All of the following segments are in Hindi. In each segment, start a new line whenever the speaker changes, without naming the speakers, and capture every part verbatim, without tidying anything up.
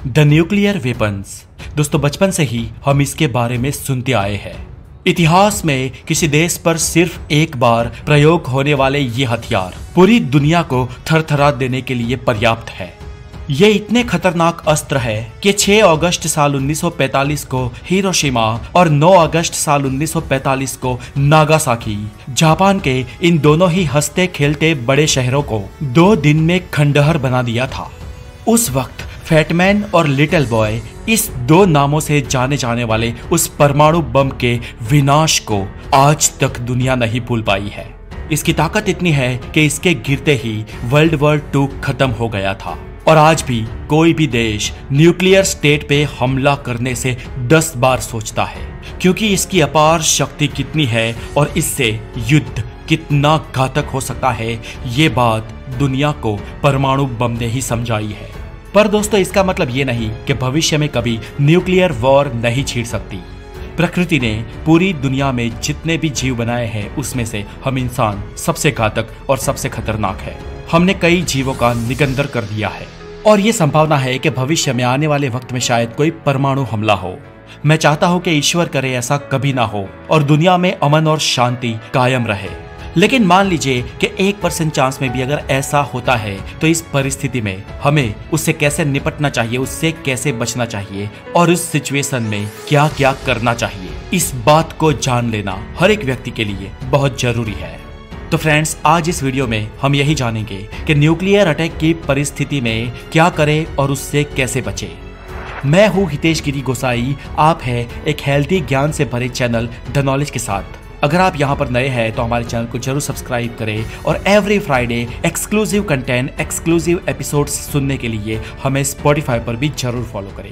The nuclear weapons. दोस्तों बचपन से ही हम इसके बारे में सुनते आए हैं। इतिहास में किसी देश पर सिर्फ एक बार प्रयोग होने वाले ये हथियार पूरी दुनिया को थरथरा देने के लिए पर्याप्त है। ये इतने खतरनाक अस्त्र है कि छह अगस्त साल उन्नीस सौ पैंतालीस को हिरोशिमा और नौ अगस्त साल उन्नीस सौ पैंतालीस को नागासाकी, जापान के इन दोनों ही हंसते खेलते बड़े शहरों को दो दिन में खंडहर बना दिया था। उस वक्त फैटमैन और लिटिल बॉय इस दो नामों से जाने जाने वाले उस परमाणु बम के विनाश को आज तक दुनिया नहीं भूल पाई है। इसकी ताकत इतनी है कि इसके गिरते ही वर्ल्ड वॉर टू खत्म हो गया था और आज भी कोई भी देश न्यूक्लियर स्टेट पे हमला करने से दस बार सोचता है, क्योंकि इसकी अपार शक्ति कितनी है और इससे युद्ध कितना घातक हो सकता है, ये बात दुनिया को परमाणु बम ने ही समझाई है। पर दोस्तों इसका मतलब ये नहीं कि भविष्य में कभी न्यूक्लियर वॉर नहीं छिड़ सकती। प्रकृति ने पूरी दुनिया में जितने भी जीव बनाए हैं उसमें से हम इंसान सबसे घातक और सबसे खतरनाक है। हमने कई जीवों का निकंदन कर दिया है और ये संभावना है कि भविष्य में आने वाले वक्त में शायद कोई परमाणु हमला हो। मैं चाहता हूं कि ईश्वर करे ऐसा कभी ना हो और दुनिया में अमन और शांति कायम रहे। लेकिन मान लीजिए कि एक परसेंट चांस में भी अगर ऐसा होता है तो इस परिस्थिति में हमें उससे कैसे निपटना चाहिए, उससे कैसे बचना चाहिए और उस सिचुएशन में क्या क्या करना चाहिए, इस बात को जान लेना हर एक व्यक्ति के लिए बहुत जरूरी है। तो फ्रेंड्स, आज इस वीडियो में हम यही जानेंगे कि न्यूक्लियर अटैक की परिस्थिति में क्या करें और उससे कैसे बचें। मैं हूँ हितेश गिरी गोसाई, आप है एक हेल्थी ज्ञान से भरे चैनल द नॉलेज के साथ। अगर आप यहाँ पर नए हैं तो हमारे चैनल को जरूर सब्सक्राइब करें और every Friday exclusive content, exclusive episodes सुनने के लिए हमें स्पॉटिफाई पर भी जरूर फॉलो करें।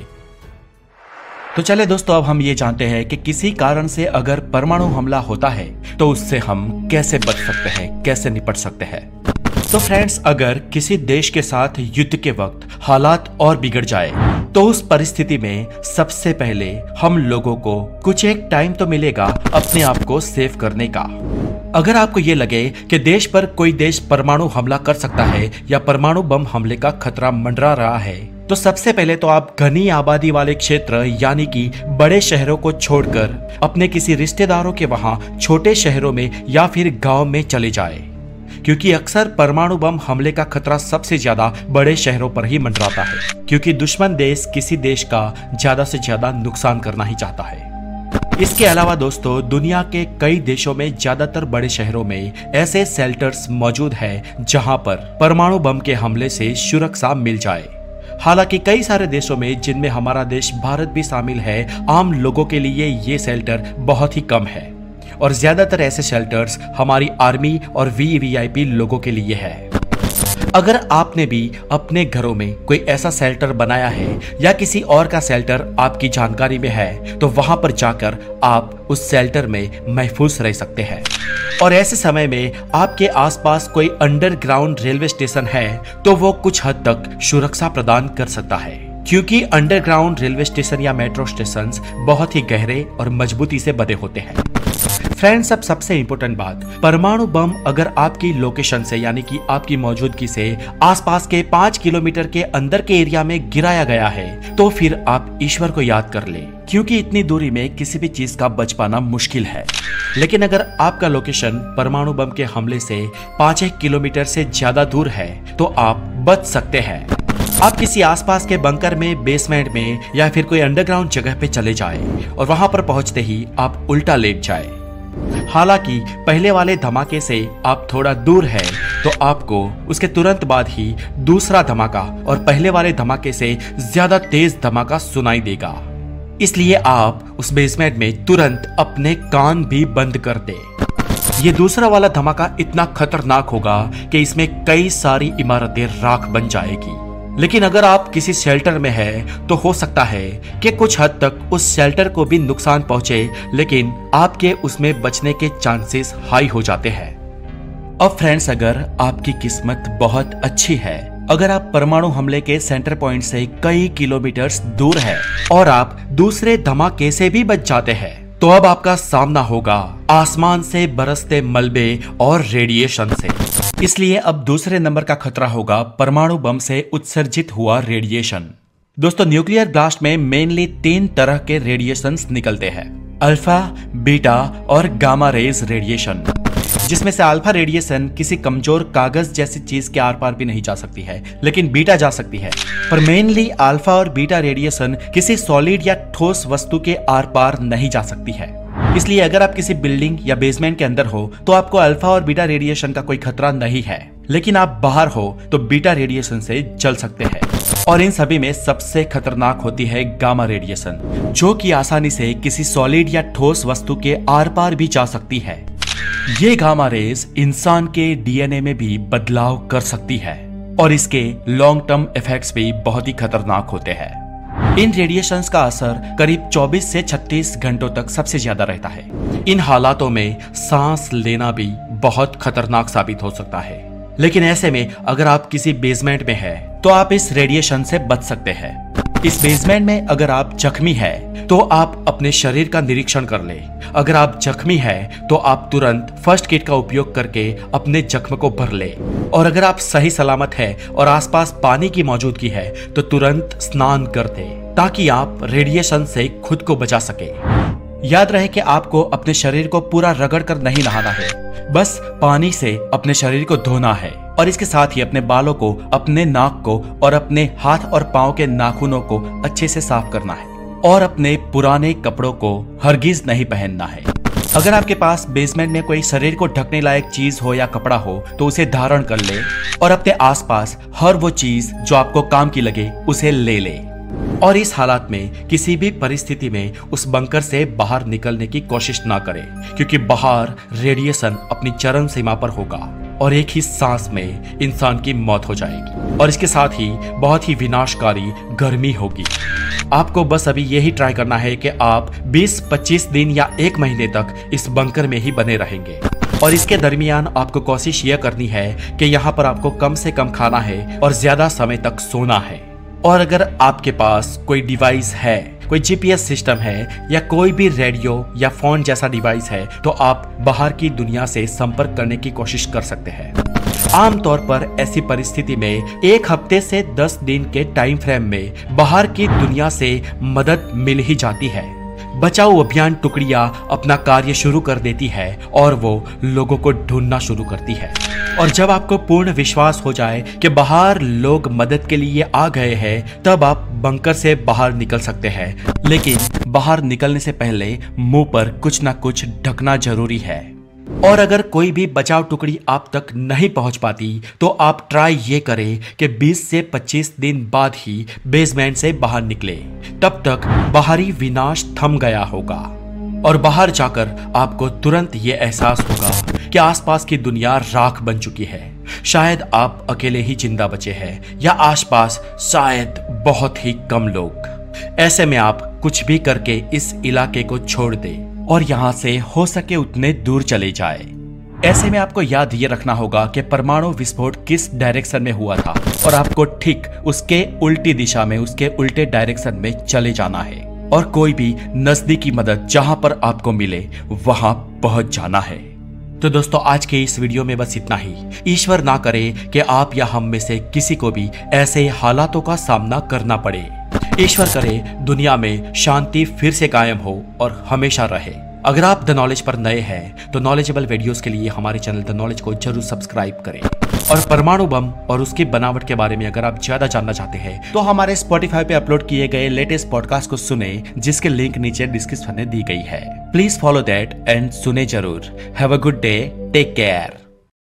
तो चले दोस्तों, अब हम ये जानते हैं कि किसी कारण से अगर परमाणु हमला होता है तो उससे हम कैसे बच सकते हैं, कैसे निपट सकते हैं। तो फ्रेंड्स, अगर किसी देश के साथ युद्ध के वक्त हालात और बिगड़ जाए तो उस परिस्थिति में सबसे पहले हम लोगों को कुछ एक टाइम तो मिलेगा अपने आप को सेव करने का। अगर आपको ये लगे कि देश पर कोई देश परमाणु हमला कर सकता है या परमाणु बम हमले का खतरा मंडरा रहा है, तो सबसे पहले तो आप घनी आबादी वाले क्षेत्र यानी कि बड़े शहरों को छोड़कर अपने किसी रिश्तेदारों के वहां छोटे शहरों में या फिर गांव में चले जाए, क्योंकि अक्सर परमाणु बम हमले का खतरा सबसे ज्यादा बड़े शहरों पर ही मंडराता है, क्योंकि दुश्मन देश किसी देश का ज्यादा से ज्यादा नुकसान करना ही चाहता है। इसके अलावा दोस्तों, दुनिया के कई देशों में ज्यादातर बड़े शहरों में ऐसे शेल्टर्स मौजूद हैं जहां पर परमाणु बम के हमले से सुरक्षा मिल जाए। हालांकि कई सारे देशों में, जिनमें हमारा देश भारत भी शामिल है, आम लोगों के लिए ये शेल्टर बहुत ही कम है और ज्यादातर ऐसे शेल्टर्स हमारी आर्मी और वी वी आई पी लोगों के लिए है। अगर आपने भी अपने घरों में कोई ऐसा शेल्टर बनाया है या किसी और का शेल्टर आपकी जानकारी में है, तो वहां पर जाकर आप उस शेल्टर में महफूज रह सकते हैं। और ऐसे समय में आपके आसपास कोई अंडरग्राउंड रेलवे स्टेशन है तो वो कुछ हद तक सुरक्षा प्रदान कर सकता है, क्योंकि अंडरग्राउंड रेलवे स्टेशन या मेट्रो स्टेशन बहुत ही गहरे और मजबूती से बने होते हैं। फ्रेंड्स, अब सबसे इंपॉर्टेंट बात, परमाणु बम अगर आपकी लोकेशन से यानी कि आपकी मौजूदगी से आसपास के पांच किलोमीटर के अंदर के एरिया में गिराया गया है तो फिर आप ईश्वर को याद कर ले, क्योंकि इतनी दूरी में किसी भी चीज का बच पाना मुश्किल है। लेकिन अगर आपका लोकेशन परमाणु बम के हमले से पांच एक किलोमीटर से ज्यादा दूर है तो आप बच सकते हैं। आप किसी आसपास के बंकर में, बेसमेंट में या फिर कोई अंडरग्राउंड जगह पे चले जाएं और वहां पर पहुंचते ही आप उल्टा लेट जाएं। हालांकि पहले वाले धमाके से आप थोड़ा दूर है तो आपको उसके तुरंत बाद ही दूसरा धमाका और पहले वाले धमाके से ज्यादा तेज धमाका सुनाई देगा। इसलिए आप उस बेसमेंट में तुरंत अपने कान भी बंद कर दे। ये दूसरा वाला धमाका इतना खतरनाक होगा कि इसमें कई सारी इमारतें राख बन जाएगी। लेकिन अगर आप किसी शेल्टर में हैं तो हो सकता है कि कुछ हद तक उस शेल्टर को भी नुकसान पहुंचे, लेकिन आपके उसमें बचने के चांसेस हाई हो जाते हैं। अब फ्रेंड्स, अगर आपकी किस्मत बहुत अच्छी है, अगर आप परमाणु हमले के सेंटर पॉइंट से कई किलोमीटर्स दूर है और आप दूसरे धमाके से भी बच जाते हैं, तो अब आपका सामना होगा आसमान से बरसते मलबे और रेडिएशन से। इसलिए अब दूसरे नंबर का खतरा होगा परमाणु बम से उत्सर्जित हुआ रेडिएशन। दोस्तों न्यूक्लियर ब्लास्ट में मेनली तीन तरह के रेडिएशंस निकलते हैं, अल्फा, बीटा और गामा रेज रेडिएशन, जिसमें से अल्फा रेडिएशन किसी कमजोर कागज जैसी चीज के आर पार भी नहीं जा सकती है, लेकिन बीटा जा सकती है। पर मेनली अल्फा और बीटा रेडिएशन किसी सॉलिड या ठोस वस्तु के आर पार नहीं जा सकती है। इसलिए अगर आप किसी बिल्डिंग या बेसमेंट के अंदर हो तो आपको अल्फा और बीटा रेडिएशन का कोई खतरा नहीं है, लेकिन आप बाहर हो तो बीटा रेडिएशन से जल सकते हैं। और इन सभी में सबसे खतरनाक होती है गामा रेडिएशन, जो कि आसानी से किसी सॉलिड या ठोस वस्तु के आर पार भी जा सकती है। ये गामा रेज इंसान के डीएनए में भी बदलाव कर सकती है और इसके लॉन्ग टर्म इफेक्ट्स भी बहुत ही खतरनाक होते हैं। इन रेडिएशंस का असर करीब चौबीस से छत्तीस घंटों तक सबसे ज्यादा रहता है। इन हालातों में सांस लेना भी बहुत खतरनाक साबित हो सकता है, लेकिन ऐसे में अगर आप किसी बेसमेंट में हैं तो आप इस रेडिएशन से बच सकते हैं। इस बेसमेंट में अगर आप जख्मी हैं तो आप अपने शरीर का निरीक्षण कर ले। अगर आप जख्मी हैं तो आप तुरंत फर्स्ट किट का उपयोग करके अपने जख्म को भर ले, और अगर आप सही सलामत हैं और आसपास पानी की मौजूदगी है तो तुरंत स्नान कर दे, ताकि आप रेडिएशन से खुद को बचा सके। याद रहे कि आपको अपने शरीर को पूरा रगड़ कर नहीं नहाना है, बस पानी से अपने शरीर को धोना है, और इसके साथ ही अपने बालों को, अपने नाक को और अपने हाथ और पांव के नाखूनों को अच्छे से साफ करना है, और अपने पुराने कपड़ों को हरगिज नहीं पहनना है। अगर आपके पास बेसमेंट में कोई शरीर को ढकने लायक चीज हो या कपड़ा हो तो उसे धारण कर ले, और अपने आसपास हर वो चीज जो आपको काम की लगे उसे ले ले। और इस हालात में किसी भी परिस्थिति में उस बंकर से बाहर निकलने की कोशिश ना करें, क्योंकि बाहर रेडिएशन अपनी चरम सीमा पर होगा और एक ही सांस में इंसान की मौत हो जाएगी, और इसके साथ ही बहुत ही विनाशकारी गर्मी होगी। आपको बस अभी यही ट्राई करना है कि आप बीस पच्चीस दिन या एक महीने तक इस बंकर में ही बने रहेंगे, और इसके दरमियान आपको कोशिश यह करनी है कि यहाँ पर आपको कम से कम खाना है और ज्यादा समय तक सोना है। और अगर आपके पास कोई डिवाइस है, कोई जीपीएस सिस्टम है या कोई भी रेडियो या फोन जैसा डिवाइस है, तो आप बाहर की दुनिया से संपर्क करने की कोशिश कर सकते हैं। आमतौर पर ऐसी परिस्थिति में एक हफ्ते से दस दिन के टाइम फ्रेम में बाहर की दुनिया से मदद मिल ही जाती है। बचाओ अभियान टुकड़ियां अपना कार्य शुरू कर देती है और वो लोगों को ढूंढना शुरू करती है, और जब आपको पूर्ण विश्वास हो जाए कि बाहर लोग मदद के लिए आ गए हैं, तब आप बंकर से बाहर निकल सकते हैं। लेकिन बाहर निकलने से पहले मुंह पर कुछ ना कुछ ढकना जरूरी है। और अगर कोई भी बचाव टुकड़ी आप तक नहीं पहुंच पाती तो आप ट्राई ये करें कि बीस से पच्चीस दिन बाद ही बेसमेंट से बाहर निकले। तब तक बाहरी विनाश थम गया होगा, और बाहर जाकर आपको तुरंत ये एहसास होगा कि आसपास की दुनिया राख बन चुकी है। शायद आप अकेले ही जिंदा बचे हैं, या आसपास शायद बहुत ही कम लोग। ऐसे में आप कुछ भी करके इस इलाके को छोड़ दें और यहाँ से हो सके उतने दूर चले जाए। ऐसे में आपको याद ये रखना होगा कि परमाणु विस्फोट किस डायरेक्शन में हुआ था, और आपको ठीक उसके उल्टी दिशा में, उसके उल्टे डायरेक्शन में चले जाना है, और कोई भी नजदीकी मदद जहां पर आपको मिले वहां पहुंच जाना है। तो दोस्तों आज के इस वीडियो में बस इतना ही। ईश्वर ना करे कि आप या हम में से किसी को भी ऐसे हालातों का सामना करना पड़े। ईश्वर करे दुनिया में शांति फिर से कायम हो और हमेशा रहे। अगर आप द नॉलेज पर नए हैं तो नॉलेजेबल वीडियोस के लिए हमारे चैनल द नॉलेज को जरूर सब्सक्राइब करें। और परमाणु बम और उसकी बनावट के बारे में अगर आप ज्यादा जानना चाहते हैं तो हमारे स्पॉटिफाई पे अपलोड किए गए लेटेस्ट पॉडकास्ट को सुने, जिसके लिंक नीचे डिस्क्रिप्शन में दी गई है। प्लीज फॉलो दैट एंड सुने जरूर। Have a good day, take care.